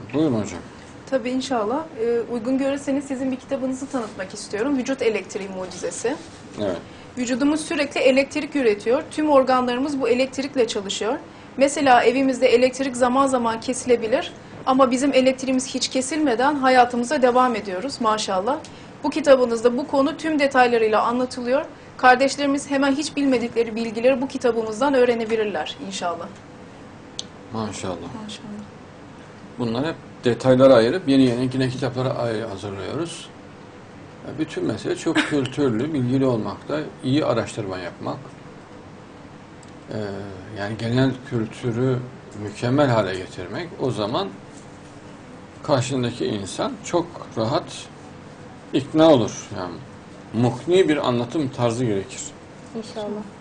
Buyurun hocam. Tabii inşallah. Uygun görürseniz sizin bir kitabınızı tanıtmak istiyorum. Vücut elektriği mucizesi. Evet. Vücudumuz sürekli elektrik üretiyor. Tüm organlarımız bu elektrikle çalışıyor. Mesela evimizde elektrik zaman zaman kesilebilir. Ama bizim elektriğimiz hiç kesilmeden hayatımıza devam ediyoruz maşallah. Bu kitabınızda bu konu tüm detaylarıyla anlatılıyor. Kardeşlerimiz hemen hiç bilmedikleri bilgileri bu kitabımızdan öğrenebilirler inşallah. Maşallah. Maşallah. Bunlar hep detaylara ayırıp yeni yine kitaplara hazırlıyoruz. Bütün mesele çok kültürlü, bilgili olmakta, iyi araştırma yapmak. Yani genel kültürü mükemmel hale getirmek. O zaman karşındaki insan çok rahat ikna olur. Yani muhni bir anlatım tarzı gerekir. İnşallah.